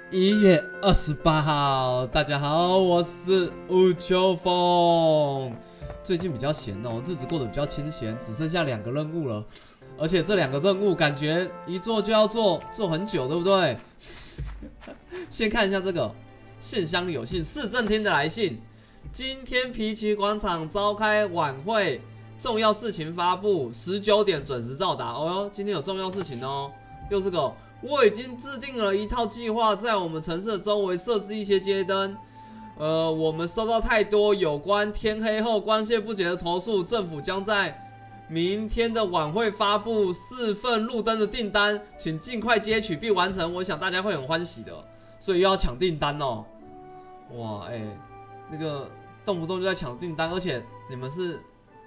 1月28号，大家好，我是吴秋风。最近比较闲哦，日子过得比较清闲，只剩下2个任务了，而且这2个任务感觉一做就要做很久，对不对？先看一下这个信箱里有信，市政厅的来信。今天皮奇广场召开晚会，重要事情发布，19点准时到达。哦哟，今天有重要事情哦，又这个。我已经制定了一套计划，在我们城市的周围设置一些街灯。我们收到太多有关天黑后光线不节的投诉，政府将在明天的晚会发布4份路灯的订单，请尽快接取并完成。我想大家会很欢喜的，所以又要抢订单哦。哇，那个动不动就在抢订单，而且你们是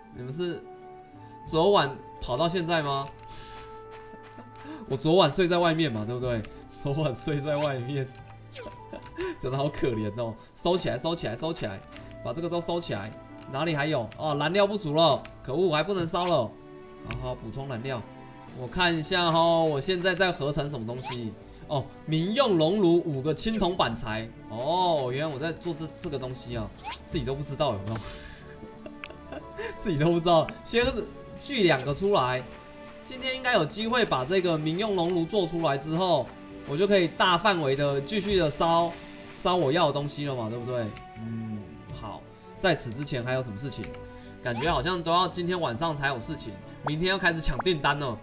昨晚跑到现在吗？我昨晚睡在外面嘛，对不对？昨晚睡在外面，真的好可怜哦。收起来，收起来，收起来，把这个都收起来。哪里还有？哦，燃料不足了，可恶，还不能烧了。好，补充燃料。我看一下哦，我现在在合成什么东西？哦，民用熔炉5个青铜板材。哦，原来我在做这个东西啊，自己都不知道有没有？自己都不知道，先锯2个出来。今天应该有机会把这个民用熔炉做出来之后，我就可以大范围的继续的烧我要的东西了嘛，对不对？好，在此之前还有什么事情？感觉好像都要今天晚上才有事情，明天要开始抢订单了。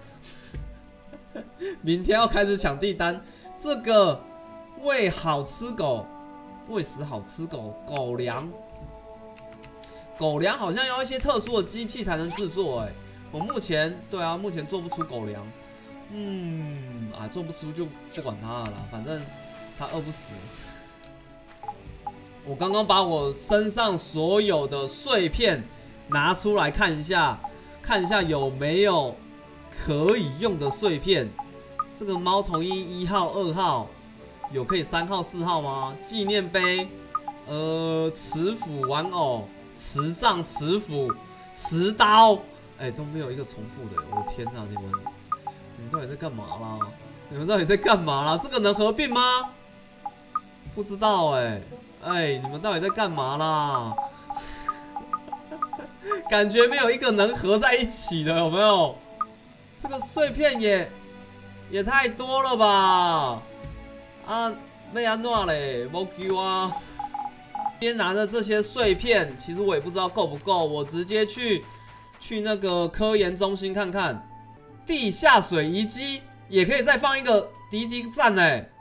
明天要开始抢订单，这个喂食好吃狗狗粮好像要一些特殊的机器才能制作我目前做不出狗粮，做不出就不管它了啦，反正它饿不死。我刚刚把我身上所有的碎片拿出来看一下有没有可以用的碎片。这个猫头鹰1号、2号有可以3号、4号吗？纪念碑，瓷斧玩偶、瓷杖、瓷斧、瓷刀。都没有一个重复的，我的天哪！你们到底在干嘛啦？这个能合并吗？不知道你们到底在干嘛啦？感觉没有一个能合在一起的，有没有？这个碎片也太多了吧？要安怎嘞？没救啊！今天拿着这些碎片，其实我也不知道够不够，我直接去那个科研中心看看，地下水遗迹也可以再放一个滴滴站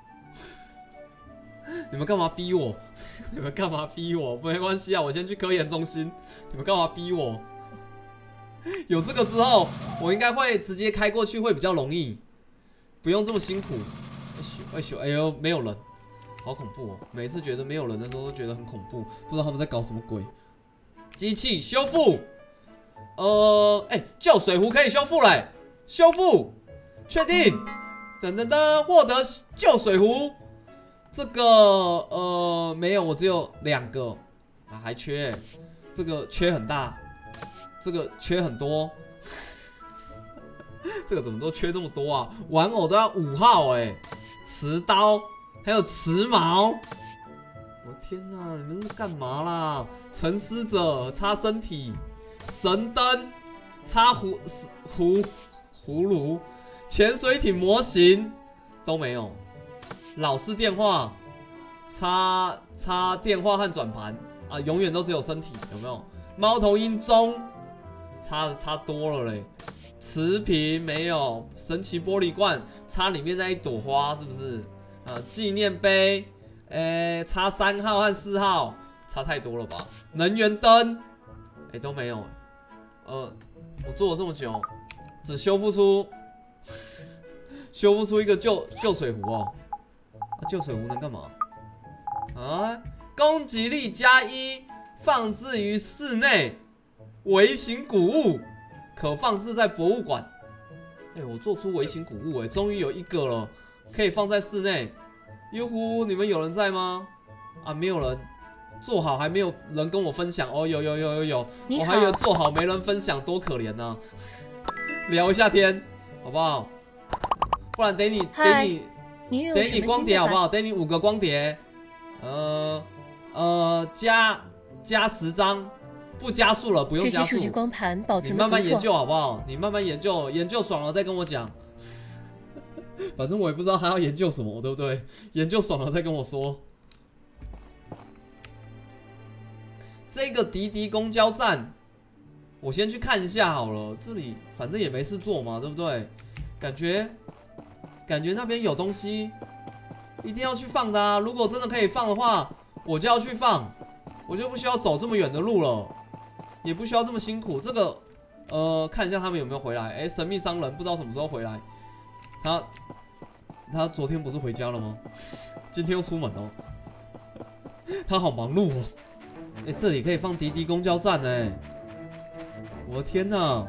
你们干嘛逼我？没关系啊，我先去科研中心。你们干嘛逼我？有这个之后，我应该会直接开过去，会比较容易，不用这么辛苦。哎呦，没有人，好恐怖哦！每次觉得没有人的时候，都觉得很恐怖，不知道他们在搞什么鬼。机器修复。旧水壶可以修复嘞，修复，确定，获得旧水壶。这个没有，我只有2个啊，还缺，这个缺很大，这个缺很多，这个怎么都缺这么多啊？玩偶都要5号瓷刀还有瓷矛，我天哪，你们是干嘛啦？沉思者擦身体。神灯、插葫芦、潜水艇模型都没有，老式电话、插电话和转盘啊，永远都只有身体，有没有？猫头鹰钟插多了嘞，瓷瓶没有，神奇玻璃罐插里面那一朵花是不是？纪念碑，插3号和4号，插太多了吧？能源灯。都没有，我做了这么久，只修复出一个旧水壶哦。旧水壶能干嘛？攻击力+1，放置于室内，微型古物，可放置在博物馆。我做出微型古物终于有1个了，可以放在室内。哟呼，你们有人在吗？没有人。做好还没有人跟我分享哦，有，我还以为做好没人分享，多可怜啊！聊一下天，好不好？不然等你给你光碟好不好？给你5个光碟，加10张，不加速了，不用加速。 这些数据光盘保存你慢慢研究好不好？你慢慢研究，研究爽了再跟我讲。反正我也不知道他要研究什么，对不对？研究爽了再跟我说。这个滴滴公交站，我先去看一下好了。这里反正也没事做嘛，对不对？感觉那边有东西，一定要去放的啊！如果真的可以放的话，我就要去放，我就不需要走这么远的路了，也不需要这么辛苦。这个，看一下他们有没有回来。哎，神秘商人不知道什么时候回来。他昨天不是回家了吗？今天又出门哦。他好忙碌哦。哎，这里可以放滴滴公交站哎！我的天哪！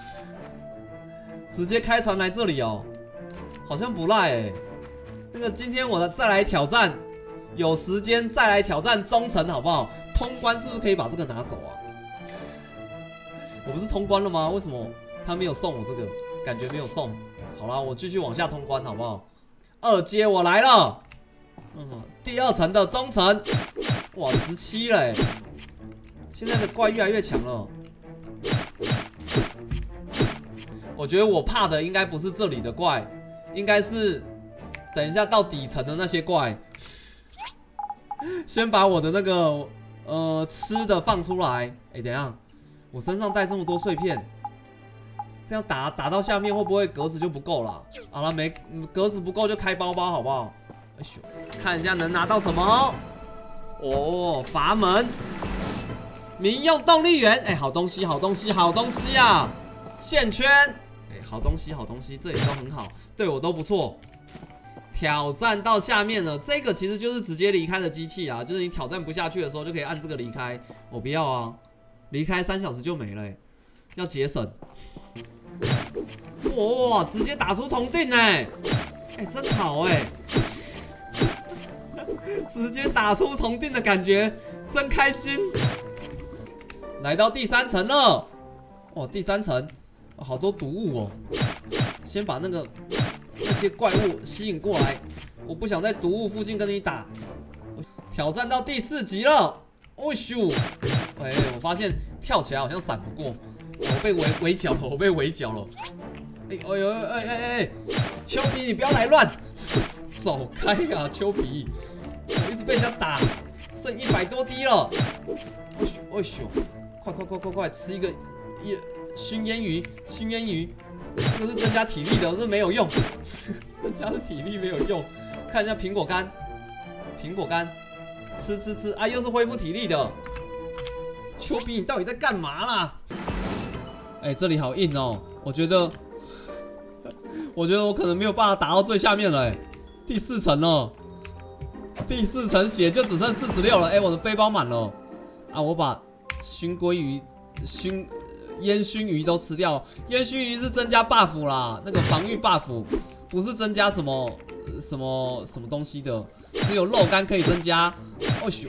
直接开船来这里哦，好像不赖哎。那个今天我再来挑战，有时间再来挑战忠诚好不好？通关是不是可以把这个拿走啊？我不是通关了吗？为什么他没有送我这个？感觉没有送。好啦，我继续往下通关好不好？2阶我来了，第2层的忠诚，哇，17了哎！现在的怪越来越强了。我觉得我怕的应该不是这里的怪，应该是等一下到底层的那些怪。先把我的那个吃的放出来。哎，等一下，我身上带这么多碎片，这样打到下面会不会格子就不够了？好了，格子不够就开包包好不好？哎咻，看一下能拿到什么。哦，阀门，民用动力源。哎，好东西，好东西，好东西啊！线圈，哎，好东西，好东西，这也都很好，对我都不错。挑战到下面了，这个其实就是直接离开的机器啊，就是你挑战不下去的时候就可以按这个离开。我不要啊，离开3小时就没了，要节省。哇，直接打出铜锭哎，哎，真好哎，直接打出铜锭的感觉真开心。来到第3层了，哇，第3层。好多毒物哦，先把那些怪物吸引过来，我不想在毒物附近跟你打。挑战到第4级了，哦咻！哎，我发现跳起来好像闪不过，我被围剿了，我被围剿了。哎呦哎，丘比你不要来乱，走开啊，丘比！我一直被人家打，剩100多滴了。哦咻！快，吃一个熏烟鱼，这个是增加体力的，这没有用，增加的体力没有用。看一下苹果干，吃，啊，又是恢复体力的。丘比，你到底在干嘛啦？哎，这里好硬哦，我觉得我可能没有办法打到最下面了，哎，第4层了，第4层血就只剩46了，哎，我的背包满了，啊，我把熏鲑鱼烟熏鱼都吃掉，烟熏鱼是增加 buff 啦，那个防御 buff， 不是增加什么东西的，只有肉干可以增加。哦咻，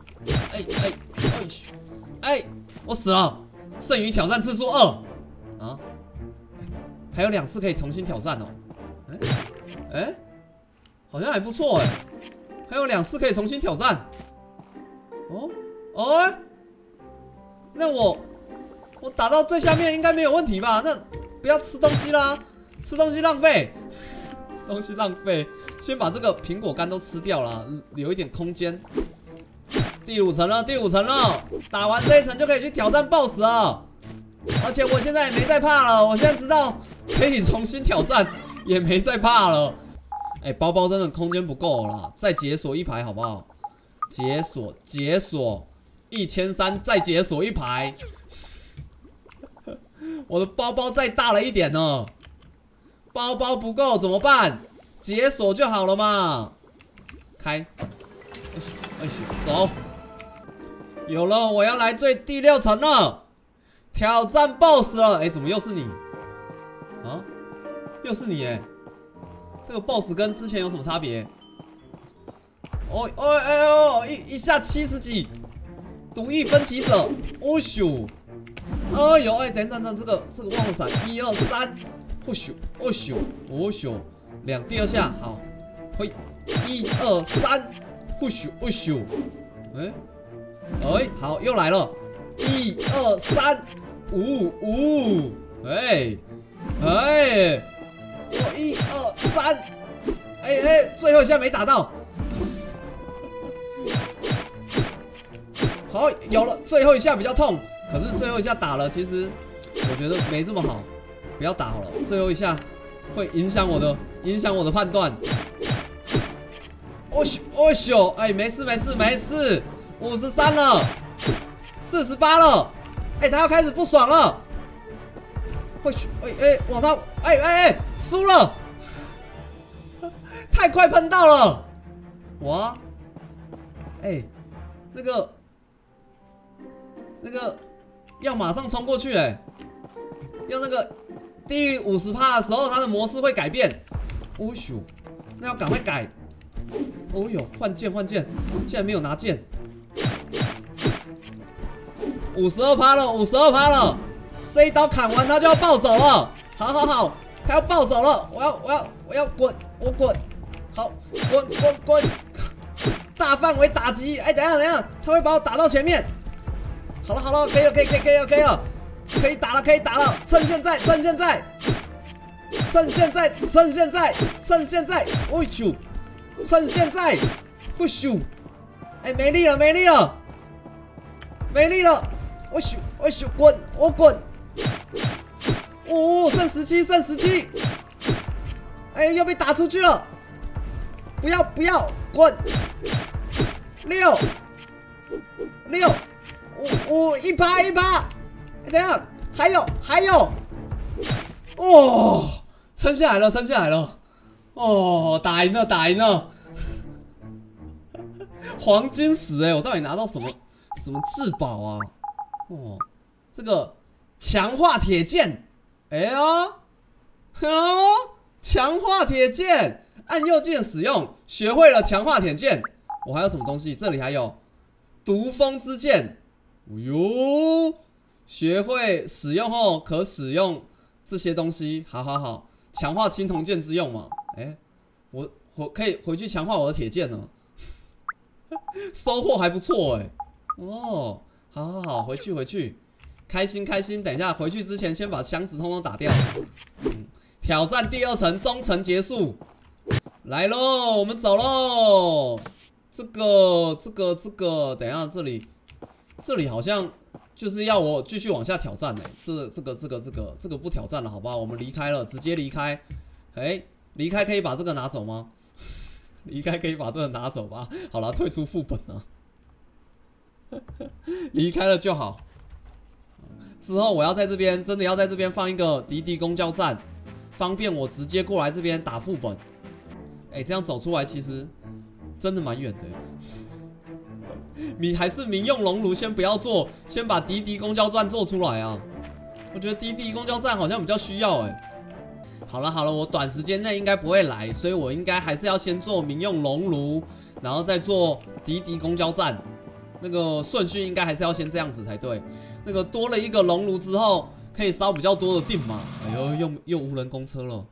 哎，我死了，剩余挑战次数2啊，还有2次可以重新挑战哦。哎，好像还不错哎，还有2次可以重新挑战。哦，那我打到最下面应该没有问题吧？那不要吃东西啦，吃东西浪费，先把这个苹果干都吃掉了，留一点空间。第5层了，打完这一层就可以去挑战 BOSS 了。而且我现在也没在怕了，我现在知道可以重新挑战，也没在怕了。哎，包包真的空间不够了啦，再解锁1排好不好？解锁1300，再解锁1排。我的包包再大了一点呢，包包不够怎么办？解锁就好了嘛。开，走，有了，我要来第6层了，挑战 BOSS 了。哎，怎么又是你？啊，又是你哎！这个 BOSS 跟之前有什么差别？一下70几，毒液分歧者，哦咻！哎呦，哎，等，这个忘了闪，1、2、3，哦咻，第2下，好， 嘿，1、2、3，呼咻呼咻，哎，好，又来了，1、2、3，5，哎，哎，1、2、3，哎，最后一下没打到，好，有了，最后一下比较痛，可是最后一下打了，其实我觉得没这么好，不要打好了，最后一下会影响我的判断。哦咻，哎，没事，53了，48了，哎，他要开始不爽了，往他，输了，太快喷到了，哇，哎，那个要马上冲过去，哎，要那个低于50%的时候，它的模式会改变，哦咻，那要赶快改。哦呦，换剑，竟然没有拿剑，52%了，这一刀砍完他就要暴走了，好，他要暴走了，我要滚，好，滚，大范围打击，哎，等一下，他会把我打到前面，好了，可以了，可以打了，趁现在，哦呦。趁现在，不咻！哎，没力了！我咻！滚！哦，剩17！哎，又被打出去了！不要！滚！6，5，1%！等一下，还有！哦，撑下来了！哦，打赢了！黄金石，哎，我到底拿到什么至宝啊？哦，这个强化铁剑，哎呀，强化铁剑，按右键使用，学会了强化铁剑。我还有什么东西？这里还有毒风之剑，哦呦，学会使用后可使用这些东西，好，强化青铜剑之用嘛。哎，我可以回去强化我的铁剑呢，收获还不错哎。哦，好，回去，开心。等一下回去之前，先把箱子通通打掉。挑战第2层中层结束，来喽，我们走喽。这个，等一下这里好像就是要我继续往下挑战哎。这个不挑战了，好不好？我们离开了，直接离开。哎。离开可以把这个拿走吗？离开可以把这个拿走吧。好了，退出副本了。离开了就好。之后我要在这边，真的要在这边放一个滴滴公交站，方便我直接过来这边打副本。哎，这样走出来其实真的蛮远的。还是民用熔炉先不要做，先把滴滴公交站做出来啊。我觉得滴滴公交站好像比较需要哎。好了，我短时间内应该不会来，所以我应该还是要先做民用熔炉，然后再做滴滴公交站。那个顺序应该还是要先这样子才对。那个多了一个熔炉之后，可以烧比较多的锭嘛。哎呦，又无人公车了。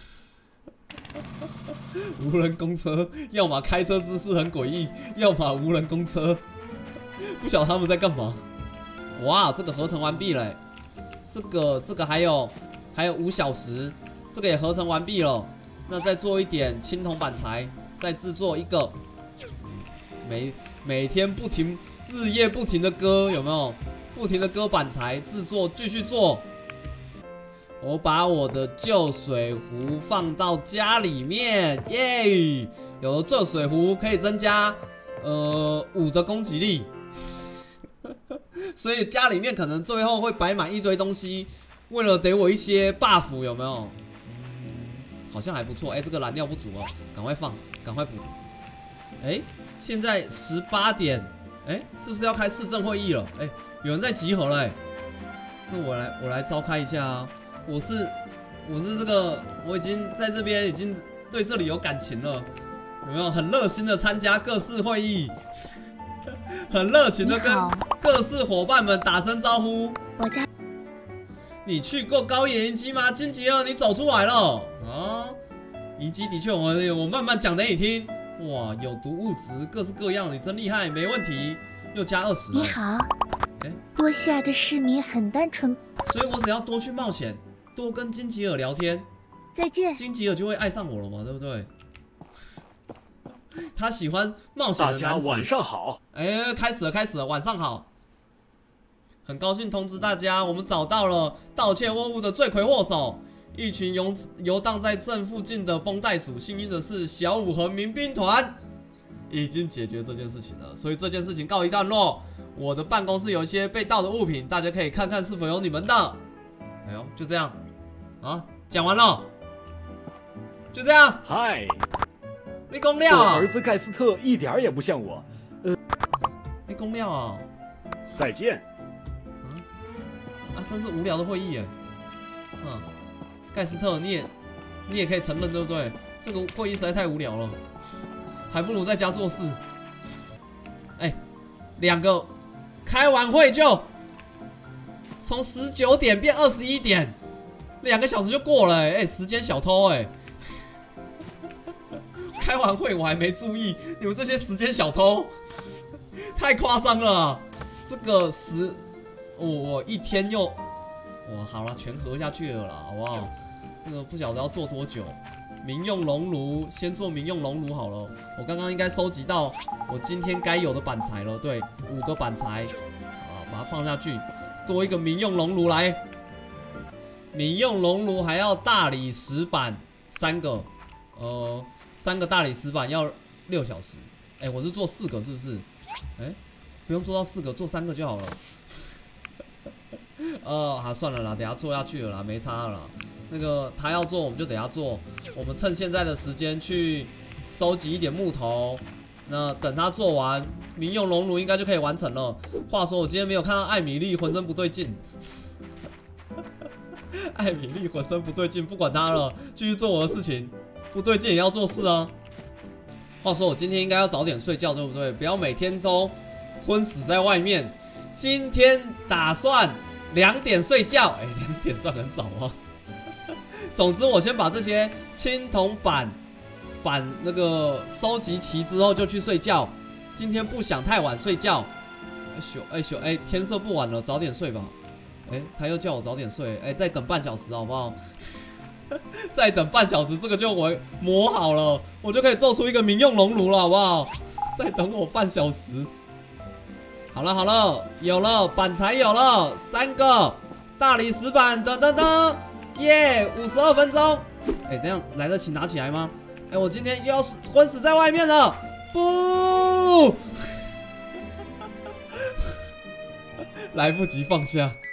无人公车，要么开车姿势很诡异，要么无人公车，不晓得他们在干嘛。哇，这个合成完毕了。这个还有5小时。这个也合成完毕了，那再做一点青铜板材，再制作一个。每天日夜不停的割，有没有？不停的割板材，制作，继续做。我把我的旧水壶放到家里面，耶！有了旧水壶可以增加5的攻击力，所以家里面可能最后会摆满一堆东西，为了给我一些 buff， 有没有？好像还不错，哎，这个燃料不足哦，赶快放，赶快补。哎，现在18点，哎，是不是要开市政会议了？哎，有人在集合了，哎，那我来召开一下啊。我是这个，我已经在这边已经对这里有感情了，有没有？很热心的参加各式会议，很热情的跟各式伙伴们打声招呼。你去过高野营机吗？金吉尔，你走出来了啊！ 遗迹的确，我慢慢讲给你听。哇，有毒物质各式各样，你真厉害，没问题。又加20。 你好，多西的市民很单纯， 所以我只要多去冒险，多跟金吉尔聊天， 再见。 金吉尔就会爱上我了嘛，对不对？他喜欢冒险的男子。 大家晚上好。 开始了，晚上好。很高兴通知大家，我们找到了盗窃货物的罪魁祸首。一群游荡在镇附近的绷带鼠，幸运的是，小五和民兵团已经解决这件事情了，所以这件事情告一段落。我的办公室有一些被盗的物品，大家可以看看是否有你们的。哎呦，就这样啊，讲完了，就这样。 嗨， 你公料啊！ 我儿子盖斯特一点也不像我。 你公料啊！ 再见。 真是无聊的会议耶。盖斯特，你也可以承认对不对？这个会议实在太无聊了，还不如在家做事。2个开完会就从19点变21点，2个小时就过了时间小偷开完会我还没注意，你们这些时间小偷太夸张了啦。这个我一天又好了，全合下去了啦，好不好？那个不晓得要做多久。民用熔炉，先做民用熔炉好了。我刚刚应该收集到我今天该有的板材了，对，5个板材，把它放下去，多一个民用熔炉来。民用熔炉还要大理石板3个，3个大理石板要6小时。我是做4个是不是？不用做到4个，做3个就好了。好，算了啦，等下做下去了啦，没差了啦。那个他要做，我们就等下做。我们趁现在的时间去收集一点木头。那等他做完，民用熔炉应该就可以完成了。话说，我今天没有看到艾米丽，浑身不对劲。艾米丽浑身不对劲，不管他了，继续做我的事情。不对劲也要做事啊。话说，我今天应该要早点睡觉，对不对？不要每天都昏死在外面。今天打算2点睡觉，2点算很早啊。总之，我先把这些青铜板那个收集齐之后就去睡觉。今天不想太晚睡觉。天色不晚了，早点睡吧。他又叫我早点睡。再等半小时好不好？再等半小时，这个就我磨好了，我就可以做出一个民用熔炉了，好不好？再等我半小时。好了，有了板材，有了3个大理石板，噔噔噔，耶！52分钟，这样来得及拿起来吗？我今天又要昏死在外面了，不，来不及放下。